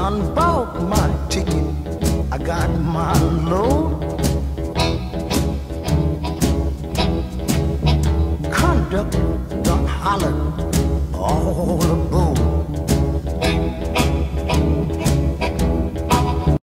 done bought my ticket, I got my load. Conductor done hollered all aboard.